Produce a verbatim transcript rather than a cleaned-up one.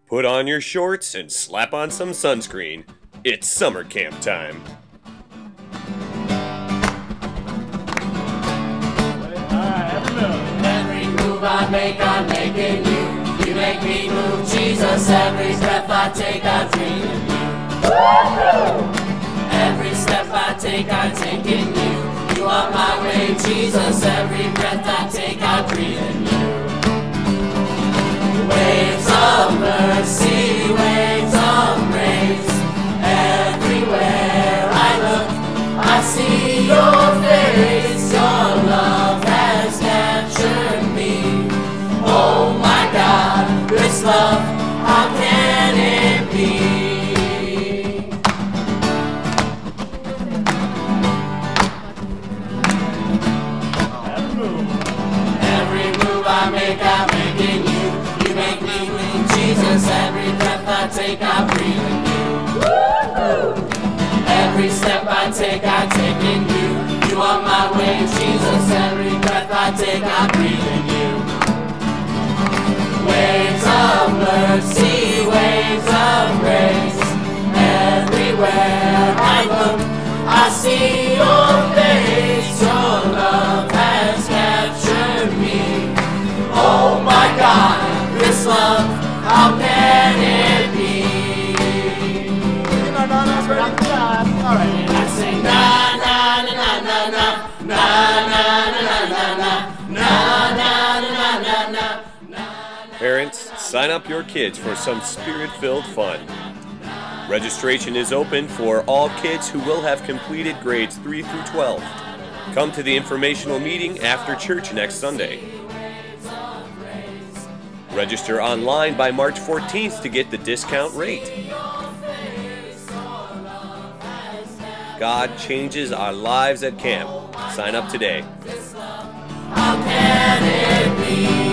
Put on your shorts and slap on some sunscreen. It's summer camp time. Every move I make, I'm making you. You make me move, Jesus. Every breath I take, I'm dreaming you. Every step I take, I'm taking you. You are my way, Jesus. Every breath I take, I'm breathing you. Waves of mercy, waves of grace. Everywhere I look, I see your face. Your love has captured me. Oh my God, this love, how can it be? Every move I make, I'm making you. You make me move, Jesus. Every breath I take, I'm breathing you. Every step I take, I'm taking you. You are my way, Jesus. Every breath I take, I'm breathing you. Waves of mercy, waves of grace. Everywhere I look, I see your face. Your love has captured me. Oh my God, this love, how can it be? All right, I sing na na na na na na na na na na na na na na. Parents, sign up your kids for some spirit-filled fun. Registration is open for all kids who will have completed grades three through twelve. Come to the informational meeting after church next Sunday. Register online by March fourteenth to get the discount rate. God changes our lives at camp. Sign up today. How can it be?